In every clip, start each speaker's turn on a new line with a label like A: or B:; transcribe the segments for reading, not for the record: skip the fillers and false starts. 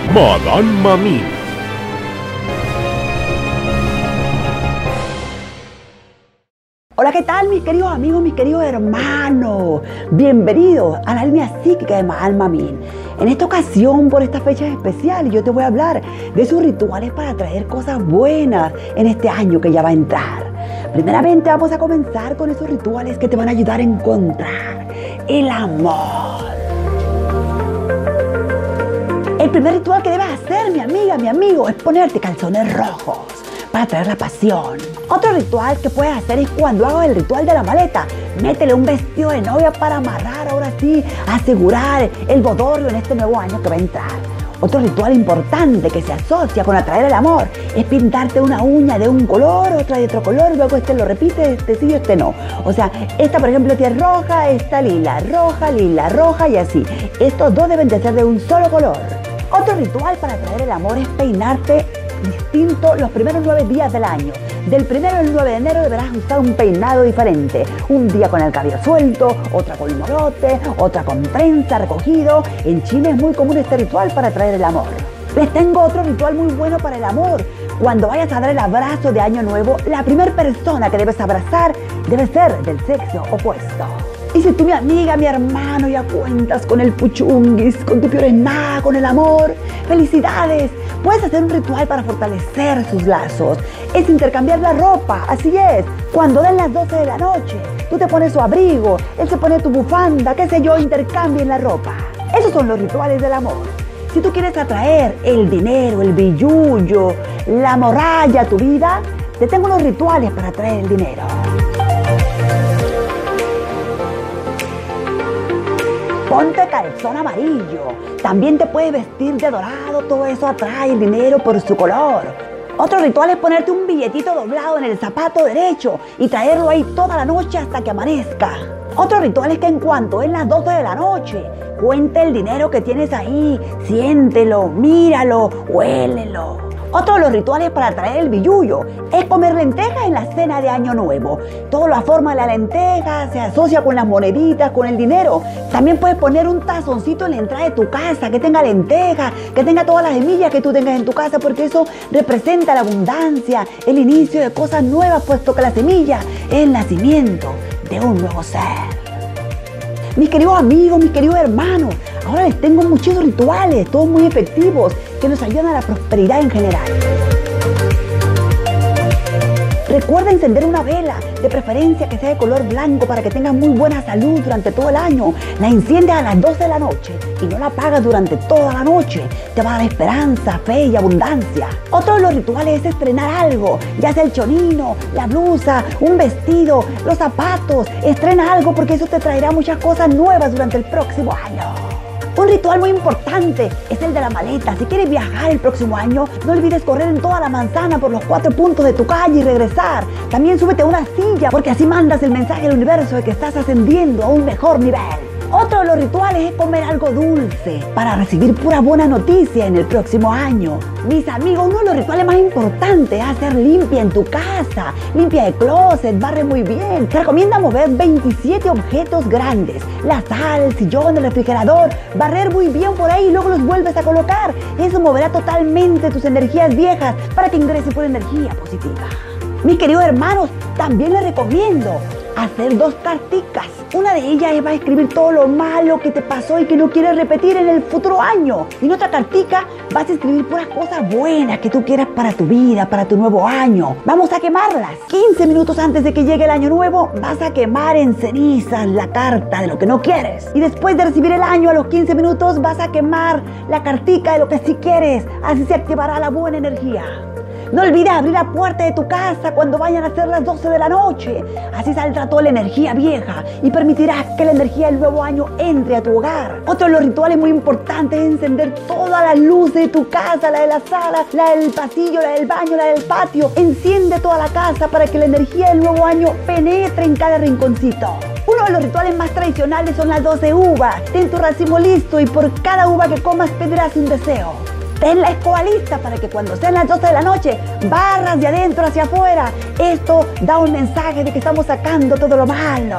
A: Madame Mamín.
B: Hola, ¿qué tal mis queridos amigos, mis queridos hermanos? Bienvenidos a la línea psíquica de Madame Mamín. En esta ocasión, por estas fechas especiales, yo te voy a hablar de sus rituales para traer cosas buenas en este año que ya va a entrar. Primeramente vamos a comenzar con esos rituales que te van a ayudar a encontrar el amor. El primer ritual que debes hacer, mi amiga, mi amigo, es ponerte calzones rojos para traer la pasión. Otro ritual que puedes hacer es cuando hagas el ritual de la maleta, métele un vestido de novia para amarrar, ahora sí, asegurar el bodorrio en este nuevo año que va a entrar. Otro ritual importante que se asocia con atraer el amor es pintarte una uña de un color, otra de otro color, luego este lo repite, este sí, este no. O sea, esta por ejemplo es roja, esta lila, roja y así. Estos dos deben de ser de un solo color. Otro ritual para atraer el amor es peinarte distinto los primeros 9 días del año. Del 1 al 9 de enero deberás usar un peinado diferente. Un día con el cabello suelto, otra con morote, otra con prensa recogido. En Chile es muy común este ritual para atraer el amor. Les tengo otro ritual muy bueno para el amor. Cuando vayas a dar el abrazo de año nuevo, la primera persona que debes abrazar debe ser del sexo opuesto. Y si tú, mi amiga, mi hermano, ya cuentas con el puchunguis, con tu piorena, con el amor, ¡felicidades! Puedes hacer un ritual para fortalecer sus lazos. Es intercambiar la ropa, así es. Cuando den las 12 de la noche, tú te pones su abrigo, él se pone tu bufanda, qué sé yo, intercambien la ropa. Esos son los rituales del amor. Si tú quieres atraer el dinero, el billullo, la morralla a tu vida, te tengo unos rituales para atraer el dinero. Ponte calzón amarillo. También te puedes vestir de dorado. Todo eso atrae el dinero por su color. Otro ritual es ponerte un billetito doblado en el zapato derecho y traerlo ahí toda la noche hasta que amanezca. Otro ritual es que en cuanto es las 12 de la noche, cuente el dinero que tienes ahí. Siéntelo, míralo, huélelo. Otro de los rituales para atraer el billullo es comer lentejas en la cena de Año Nuevo. Toda la forma de la lenteja se asocia con las moneditas, con el dinero. También puedes poner un tazoncito en la entrada de tu casa que tenga lentejas, que tenga todas las semillas que tú tengas en tu casa, porque eso representa la abundancia, el inicio de cosas nuevas, puesto que la semilla es el nacimiento de un nuevo ser. Mis queridos amigos, mis queridos hermanos, ahora les tengo muchos rituales, todos muy efectivos, que nos ayudan a la prosperidad en general. Recuerda encender una vela, de preferencia que sea de color blanco para que tengas muy buena salud durante todo el año. La enciendes a las 12 de la noche y no la apagas durante toda la noche. Te va a dar esperanza, fe y abundancia. Otro de los rituales es estrenar algo, ya sea el chonino, la blusa, un vestido, los zapatos. Estrena algo porque eso te traerá muchas cosas nuevas durante el próximo año. Un ritual muy importante es el de la maleta. Si quieres viajar el próximo año, no olvides correr en toda la manzana por los 4 puntos de tu calle y regresar. También súbete a una silla porque así mandas el mensaje al universo de que estás ascendiendo a un mejor nivel. Otro de los rituales es comer algo dulce para recibir pura buena noticia en el próximo año. Mis amigos, uno de los rituales más importantes es hacer limpia en tu casa. Limpia de closet, barre muy bien. Te recomienda mover 27 objetos grandes. La sal, el sillón, el refrigerador. Barrer muy bien por ahí y luego los vuelves a colocar. Eso moverá totalmente tus energías viejas para que ingrese por energía positiva. Mis queridos hermanos, también les recomiendo hacer 2 carticas. Una de ellas va a escribir todo lo malo que te pasó y que no quieres repetir en el futuro año. Y en otra cartica vas a escribir puras cosas buenas que tú quieras para tu vida, para tu nuevo año. Vamos a quemarlas. 15 minutos antes de que llegue el año nuevo, vas a quemar en cenizas la carta de lo que no quieres. Y después de recibir el año, a los 15 minutos, vas a quemar la cartica de lo que sí quieres. Así se activará la buena energía. No olvides abrir la puerta de tu casa cuando vayan a ser las 12 de la noche. Así saldrá toda la energía vieja y permitirás que la energía del nuevo año entre a tu hogar. Otro de los rituales muy importantes es encender todas las luces de tu casa, la de la sala, la del pasillo, la del baño, la del patio. Enciende toda la casa para que la energía del nuevo año penetre en cada rinconcito. Uno de los rituales más tradicionales son las 12 uvas. Ten tu racimo listo y por cada uva que comas pedirás un deseo. Ten la escoba lista para que cuando sean las 12 de la noche barras de adentro hacia afuera. Esto da un mensaje de que estamos sacando todo lo malo.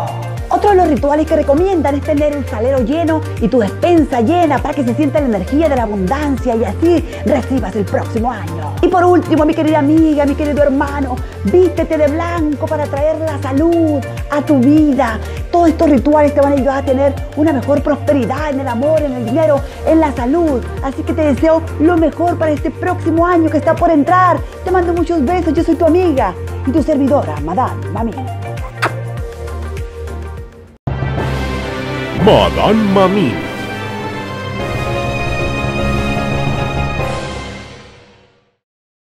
B: Otro de los rituales que recomiendan es tener el salero lleno y tu despensa llena para que se sienta la energía de la abundancia y así recibas el próximo año. Y por último, mi querida amiga, mi querido hermano, vístete de blanco para traer la salud a tu vida. Todos estos rituales te van a ayudar a tener una mejor prosperidad en el amor, en el dinero, en la salud. Así que te deseo lo mejor para este próximo año que está por entrar. Te mando muchos besos. Yo soy tu amiga y tu servidora, Madame Mami.
A: Madame Mami.